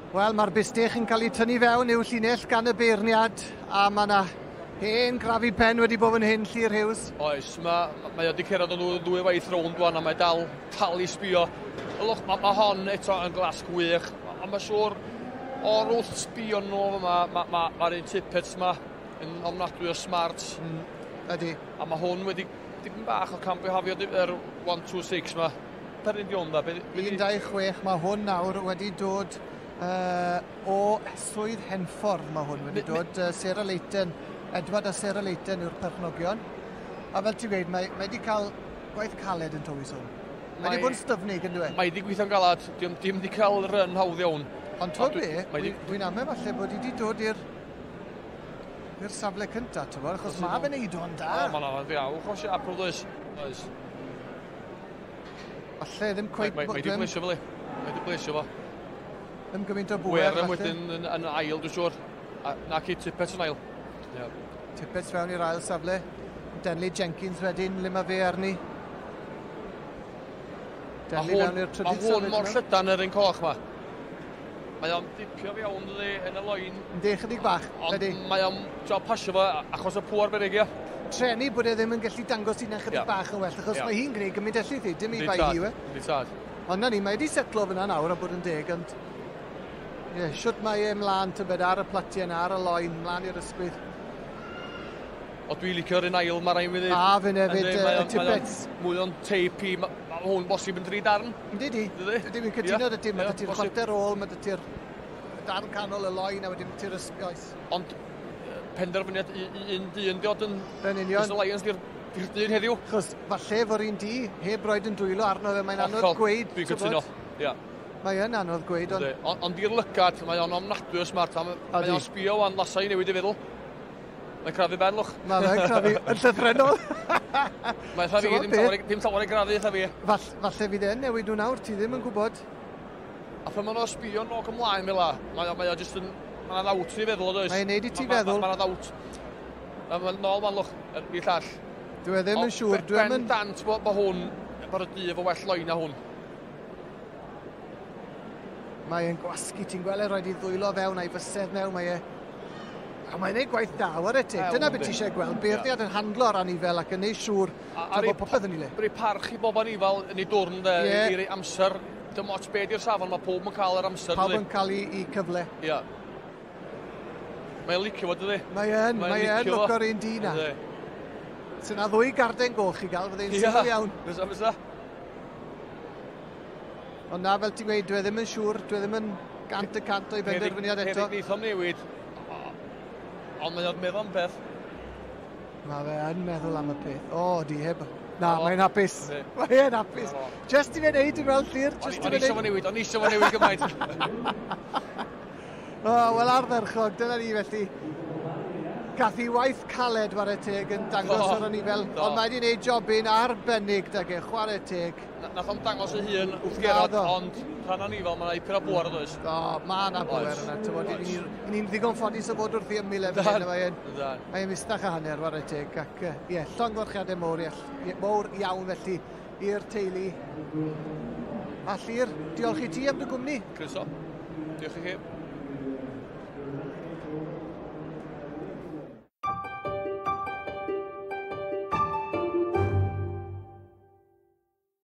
Wel, mae'r Bustach yn cael ei tynnu fewn i'w llinell gan y beirniad, a mae yna hen grafi pen wedi bod yn hyn Llyr Hughes. Oes, mae wedi cerdded nhw ddwy waith rownd wan, a mae dal i sbio. Ylwch, mae hon eto yn glas gwych, a mae siŵr o'r wrth sbio nhw mae'r un tippets yma yn ofnadwy o smart. Ydy. A mae hwn wedi dipyn bach o campio hafio yr 126 yma. Per un dion da. 126, mae hwn nawr wedi dod o swydd Henffordd, mae hwn wedi dod. Sarah Leighton, Edward a Sarah Leighton yw'r perchnogion. A fel ti'n gweud, mae wedi cael gwaith caled yn Tywys hwn. Mae wedi bod yn styfnig yn dweud. Mae wedi gweithio'n galad, dim wedi cael ryn hawdd iawn. Ond to be, dwi'n amau falle bod wedi dod i'r safle cynta, achos mae fe'n neud o'n da. Mae'n anodd iawn, chos i aprod oes. Falle ddim cweith... Mae wedi blesio fel ei. Mae wedi blesio fo. Ddim gymaint o bwer, falle. Wedyn yn ail, dwi'n siŵr. Nac i Tippets yn ail. Tippets fewn i'r ail safle. Denley Jenkins wedyn, le mae fe arni. Denley fewn i'r trydydd safle. Mae hwn mor llydan yr un coch ma. Mae o'n dipio fi iawn yn y loin. Yndi, chydig bach. Ond mae o'n job pasio fo achos y pŵar berig, ia. Trenu bod e ddim yn gallu dangos hynna'n chydig bach yn well, achos mae hi'n gwneud gymryd allu thi, dim i bai hi we. Ond na ni, mae wedi setlo fyna nawr a bod yn deg, ond... siwt mae e mlaen tybed ar y platiau yna, ar y loin, mlaen i'r ysgwydd. O dwi'n licio'r un ail, mae rhaid i mi ddweud. A fe nefyd y Tippets. Mwy o'n teipi, mae hwn bosib yn 3 darn. Yndi di. Ydy, mi'n cytuno dy ti, mae dy'r chwarter ôl, mae dy'r darn canol y loin, a wedyn dy'r ysgwydd. Ond penderfyniad un dyn diod yn... Yn union. Os y Lions di'r dyn heddiw. Chos falle fo'r un di, heb roed yn dwylo arno fe, mae'n anodd gweud. Dwi'n cytuno, ia. Mae yn anodd gweud, ond... Ond i'r lygad, mae o'n ofnadwy o smart, mae o'n sbio wan lasau i newid i feddwl. Mae'n crafu ben, lwch. Mae'n crafu yn llythrenol. Mae'n rhaid i ddim tawar i grafu eitha fi. Falle fydd e'n newid nhw nawr, ti ddim yn gwybod. A pan ma'n o sbio yn ôl ymlaen fel la, mae o jyst yn... Mae'n ddawt i feddwl, oes? Mae'n neud i ti feddwl. Mae'n ddawt. Mae'n nôl man, lwch, i'r llall. Dwi ddim yn siŵr. Ben dant bod hwn, bod y dyf o well loen a hwn. Mae'n gwasgu, ti'n gweld e roed i ddwylo fewn a'i fysedd mewn, mae e... A mae'n neud gwaith da ar y teg. Dyna beth ti eisiau gweld. Beirniad yn handlo ar anifel ac yn neud siŵr bod popeth yn ei le. Rwy'n parch i bob anifel yn ei dwrn i'r amser. Dim ots be di'r safon, mae pob yn cael yr amser. Pawb yn cael i cyfle. Ia. Mae'n licio fod ydi. Mae'n look o'r un di na. Sy'n na ddwy garden goch i gael, fydde'n syml iawn. Fysa. Ond na, fel ti'n gweud, dwi ddim yn siŵr, dwi ddim yn gant y cant o'i benderfyniad eto. Perig neithom newid, ond mae'n meddwl am beth. Mae fe yn meddwl am y peth. O, di heb. Na, mae'n hapus. Mae'n hapus. Just i fe wneud i fel Llyr. Ond eisiau fo newid gymaint. Wel, ardderchog, dyna ni felly. Gath i waith caled war y teg yn dangos ar anifel, ond mae wedi gwneud jobyn arbennig dag e, chwarae teg. Nath o'n dangos y hun wrth gerod, ond rhan anifel mae'n ei pyr a bwar o does. Mae yna bwar yna, tywod, ni'n ddigon ffodus o fod wrth i ymwyl efo hyn. Mae'n Bustach a hanner war y teg, ac llongorchiadau mowr iawn felly i'r teulu. A Llyr, diolch i ti am dy gwmni. Croeso. Diolch i chi.